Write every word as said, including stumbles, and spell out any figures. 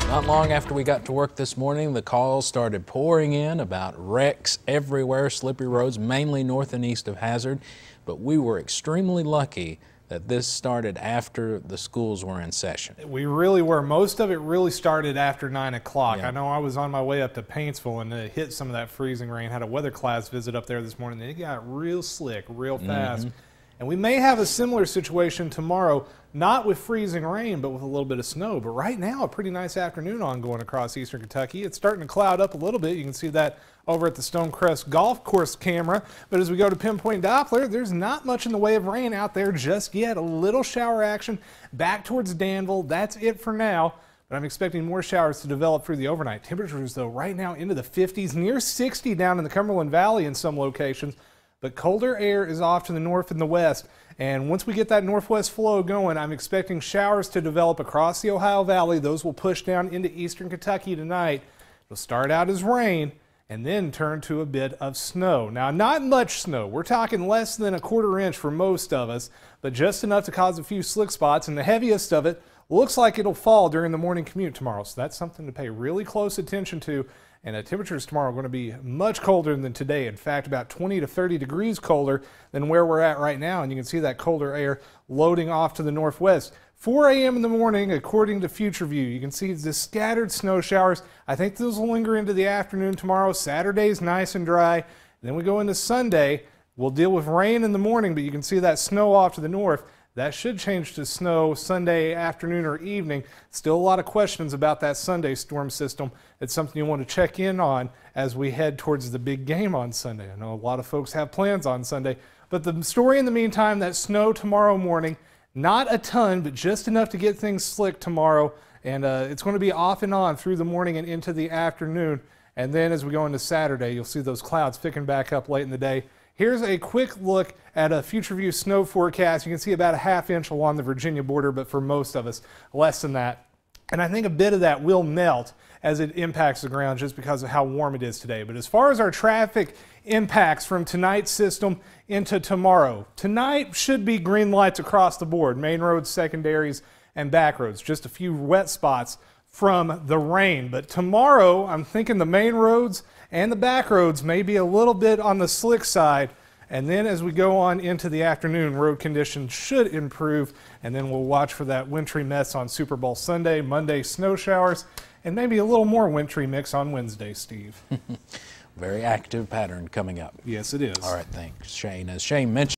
Not long after we got to work this morning, the calls started pouring in about wrecks everywhere, slippery roads, mainly north and east of Hazard. But we were extremely lucky that this started after the schools were in session. We really were. Most of it really started after nine o'clock. Yeah. I know I was on my way up to Paintsville and it hit some of that freezing rain. Had a weather class visit up there this morning. It got real slick, real fast. Mm-hmm. And we may have a similar situation tomorrow, not with freezing rain, but with a little bit of snow. But right now, a pretty nice afternoon ongoing across eastern Kentucky. It's starting to cloud up a little bit. You can see that over at the Stonecrest Golf Course camera. But as we go to Pinpoint Doppler, there's not much in the way of rain out there just yet. A little shower action back towards Danville. That's it for now. But I'm expecting more showers to develop through the overnight. Temperatures, though, right now into the fifties, near sixty down in the Cumberland Valley in some locations. But colder air is off to the north and the west, and once we get that northwest flow going, I'm expecting showers to develop across the Ohio Valley. Those will push down into eastern Kentucky tonight. It'll start out as rain and then turn to a bit of snow. Now, not much snow. We're talking less than a quarter inch for most of us, but just enough to cause a few slick spots, and the heaviest of it looks like it'll fall during the morning commute tomorrow, so that's something to pay really close attention to. And the temperatures tomorrow are going to be much colder than today. In fact, about twenty to thirty degrees colder than where we're at right now. And you can see that colder air loading off to the northwest. four a m in the morning, according to FutureView, you can see the scattered snow showers. I think those will linger into the afternoon tomorrow. Saturday's nice and dry. And then we go into Sunday. We'll deal with rain in the morning, but you can see that snow off to the north. That should change to snow Sunday afternoon or evening. Still a lot of questions about that Sunday storm system. It's something you want to check in on as we head towards the big game on Sunday. I know a lot of folks have plans on Sunday. But the story in the meantime, that snow tomorrow morning, not a ton, but just enough to get things slick tomorrow. And uh, it's going to be off and on through the morning and into the afternoon. And then as we go into Saturday, you'll see those clouds picking back up late in the day. Here's a quick look at a FutureView snow forecast. You can see about a half inch along the Virginia border, but for most of us, less than that. And I think a bit of that will melt as it impacts the ground just because of how warm it is today. But as far as our traffic impacts from tonight's system into tomorrow, tonight should be green lights across the board, main roads, secondaries, and back roads. Just a few wet spots from the rain. But tomorrow, I'm thinking the main roads and the back roads may be a little bit on the slick side. And then as we go on into the afternoon, road conditions should improve. And then we'll watch for that wintry mess on Super Bowl Sunday, Monday snow showers, and maybe a little more wintry mix on Wednesday, Steve. Very active pattern coming up. Yes, it is. All right, thanks, Shane. As Shane mentioned,